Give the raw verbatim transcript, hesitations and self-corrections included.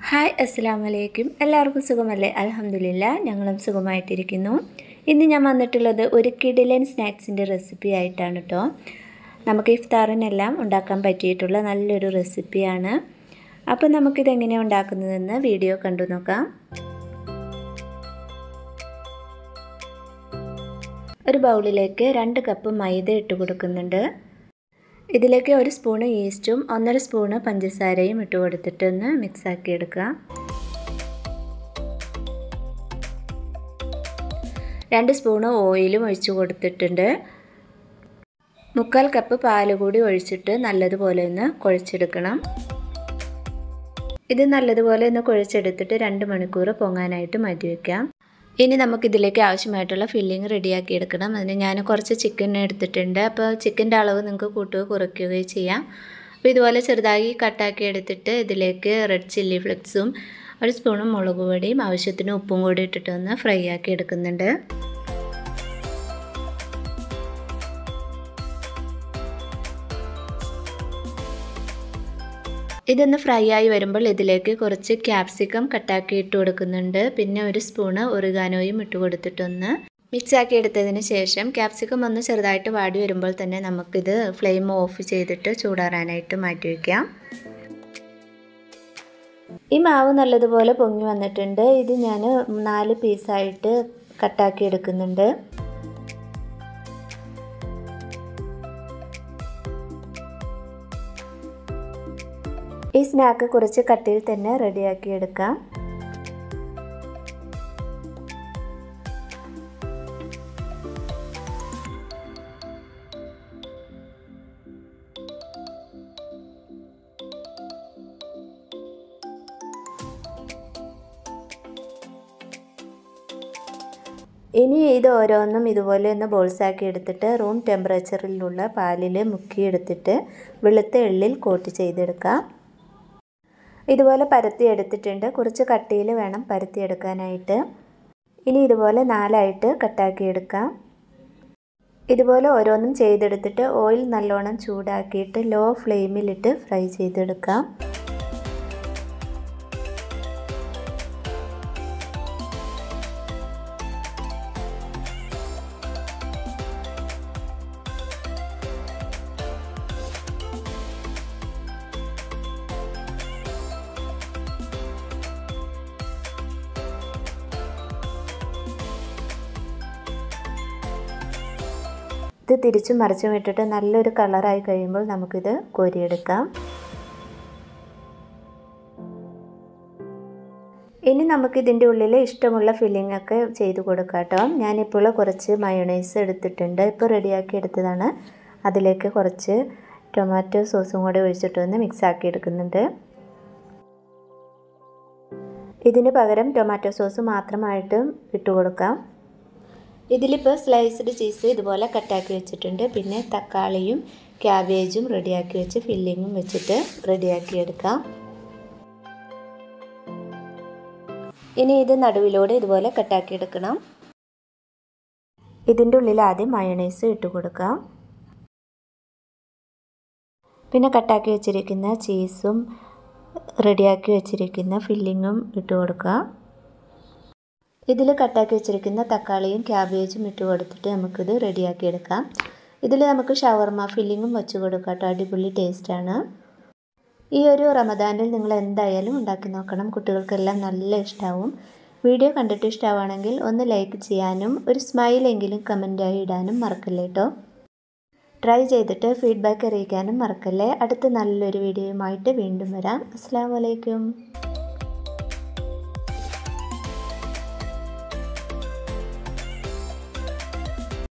Hi അസ്സലാമു അലൈക്കും. എല്ലാവർക്കും സുഖമല്ലേ? അൽഹംദുലില്ലാ, ഞങ്ങളും സുഖമായിട്ടിരിക്കുന്നു. ഇന്ന് ഞാൻ വന്നിട്ടുള്ളത് ഒരു കിടിലൻ സ്നാക്സിൻ്റെ റെസിപ്പി ആയിട്ടാണ് കേട്ടോ. നമുക്ക് ഇഫ്താറിനെല്ലാം ഉണ്ടാക്കാൻ പറ്റിയിട്ടുള്ള നല്ലൊരു റെസിപ്പിയാണ്. അപ്പോൾ നമുക്കിതെങ്ങനെയാണ് ഉണ്ടാക്കുന്നതെന്ന് വീഡിയോ കണ്ടു നോക്കാം. ഒരു ബൗളിലേക്ക് രണ്ട് കപ്പ് മൈദ ഇട്ട് കൊടുക്കുന്നുണ്ട്. ഇതിലേക്ക് ഒരു സ്പൂണ് ഈസ്റ്റും ഒന്നര സ്പൂണ് പഞ്ചസാരയും ഇട്ട് കൊടുത്തിട്ടൊന്ന് മിക്സാക്കി എടുക്കുക. രണ്ട് സ്പൂണ് ഓയിലും ഒഴിച്ചു കൊടുത്തിട്ടുണ്ട്. മുക്കാൽ കപ്പ് പാല് കൂടി ഒഴിച്ചിട്ട് നല്ലതുപോലെ ഒന്ന് കുഴച്ചെടുക്കണം. ഇത് നല്ലതുപോലെ ഒന്ന് കുഴച്ചെടുത്തിട്ട് രണ്ട് മണിക്കൂർ പൊങ്ങാനായിട്ട് മാറ്റി വയ്ക്കാം. ഇനി നമുക്കിതിലേക്ക് ആവശ്യമായിട്ടുള്ള ഫില്ലിങ് റെഡിയാക്കി എടുക്കണം. അതിന് ഞാൻ കുറച്ച് ചിക്കൻ എടുത്തിട്ടുണ്ട്. അപ്പോൾ ചിക്കൻ്റെ അളവ് നിങ്ങൾക്ക് കൂട്ടുകയോ കുറയ്ക്കുകയോ ചെയ്യാം. അപ്പോൾ ഇതുപോലെ ചെറുതായി കട്ടാക്കി എടുത്തിട്ട് ഇതിലേക്ക് റെഡ് ചില്ലി ഫ്ലെക്സും ഒരു സ്പൂണും മുളക് പൊടിയും ആവശ്യത്തിന് ഉപ്പും കൂടി ഇട്ടിട്ടൊന്ന് ഫ്രൈ ആക്കി എടുക്കുന്നുണ്ട്. ഇതൊന്ന് ഫ്രൈ ആയി വരുമ്പോൾ ഇതിലേക്ക് കുറച്ച് ക്യാപ്സിക്കം കട്ടാക്കി ഇട്ട് കൊടുക്കുന്നുണ്ട്. പിന്നെ ഒരു സ്പൂണ് ഒറിഗാനോയും ഇട്ട് കൊടുത്തിട്ടൊന്ന് മിക്സാക്കി എടുത്തതിന് ശേഷം ക്യാപ്സിക്കം ഒന്ന് ചെറുതായിട്ട് വാടി വരുമ്പോൾ തന്നെ നമുക്കിത് ഫ്ലെയിം ഓഫ് ചെയ്തിട്ട് ചൂടാറാനായിട്ട് മാറ്റി വയ്ക്കാം. ഈ മാവ് നല്ലതുപോലെ പൊങ്ങി വന്നിട്ടുണ്ട്. ഇത് ഞാൻ നാല് പീസായിട്ട് കട്ടാക്കി എടുക്കുന്നുണ്ട്. ഈ സ്നാക്ക് കുറച്ച് കട്ടിയിൽ തന്നെ റെഡിയാക്കി എടുക്കാം. ഇനി ഇത് ഓരോന്നും ഇതുപോലെ ഒന്ന് ബോൾസാക്കി എടുത്തിട്ട് റൂം ടെമ്പറേച്ചറിലുള്ള പാലിൽ മുക്കിയെടുത്തിട്ട് വെളുത്ത എള്ളിൽ കോട്ട് ചെയ്തെടുക്കാം. ഇതുപോലെ പരത്തി എടുത്തിട്ടുണ്ട്. കുറച്ച് കട്ടിയിൽ വേണം പരത്തിയെടുക്കാനായിട്ട്. ഇനി ഇതുപോലെ നാലായിട്ട് കട്ടാക്കി എടുക്കാം. ഇതുപോലെ ഓരോന്നും ചെയ്തെടുത്തിട്ട് ഓയിൽ നല്ലോണം ചൂടാക്കിയിട്ട് ലോ ഫ്ലെയിമിലിട്ട് ഫ്രൈ ചെയ്തെടുക്കാം. ഇത് തിരിച്ചും മറിച്ചും ഇട്ടിട്ട് നല്ലൊരു കളറായി കഴിയുമ്പോൾ നമുക്കിത് കോരിയെടുക്കാം. ഇനി നമുക്കിതിൻ്റെ ഉള്ളിൽ ഇഷ്ടമുള്ള ഫില്ലിംഗ് ഒക്കെ ചെയ്ത് കൊടുക്കാം കേട്ടോ. ഞാനിപ്പോൾ കുറച്ച് മയോണൈസ് എടുത്തിട്ടുണ്ട്. ഇപ്പോൾ റെഡിയാക്കി എടുത്തതാണ്. അതിലേക്ക് കുറച്ച് ടൊമാറ്റോ സോസും കൂടെ ഒഴിച്ചിട്ടൊന്ന് മിക്സാക്കി എടുക്കുന്നുണ്ട്. ഇതിന് പകരം ടൊമാറ്റോ സോസ് മാത്രമായിട്ട് ഇട്ട് കൊടുക്കാം. ഇതിലിപ്പോൾ സ്ലൈസ്ഡ് ചീസ് ഇതുപോലെ കട്ടാക്കി വെച്ചിട്ടുണ്ട്. പിന്നെ തക്കാളിയും ക്യാബേജും റെഡിയാക്കി വെച്ച് ഫില്ലിങ്ങും വെച്ചിട്ട് റെഡിയാക്കി എടുക്കാം. ഇനി ഇത് നടുവിലൂടെ ഇതുപോലെ കട്ടാക്കി എടുക്കണം. ഇതിൻ്റെ ഉള്ളിൽ ആദ്യം മയോണൈസ് ഇട്ട് കൊടുക്കാം. പിന്നെ കട്ടാക്കി വെച്ചിരിക്കുന്ന ചീസും റെഡിയാക്കി വെച്ചിരിക്കുന്ന ഫില്ലിങ്ങും ഇട്ട് കൊടുക്കുക. ഇതിൽ കട്ടാക്കി വെച്ചിരിക്കുന്ന തക്കാളിയും ക്യാബേജും ഇട്ട് കൊടുത്തിട്ട് നമുക്കിത് റെഡിയാക്കി എടുക്കാം. ഇതിൽ നമുക്ക് ഷവർമ ഫില്ലിങ്ങും വെച്ച് കൊടുക്കാം കേട്ടോ. അടിപൊളി ടേസ്റ്റാണ്. ഈ ഒരു റമദാനിൽ നിങ്ങൾ എന്തായാലും ഉണ്ടാക്കി നോക്കണം. കുട്ടികൾക്കെല്ലാം നല്ല ഇഷ്ടമാവും. വീഡിയോ കണ്ടിട്ട് ഇഷ്ടമാണെങ്കിൽ ഒന്ന് ലൈക്ക് ചെയ്യാനും ഒരു സ്മൈലെങ്കിലും കമൻറ്റായി ഇടാനും മറക്കല്ലേ കേട്ടോ. ട്രൈ ചെയ്തിട്ട് ഫീഡ്ബാക്ക് അറിയിക്കാനും മറക്കല്ലേ. അടുത്ത നല്ലൊരു വീഡിയോയുമായിട്ട് വീണ്ടും വരാം. അസ്സലാമു അലൈക്കും.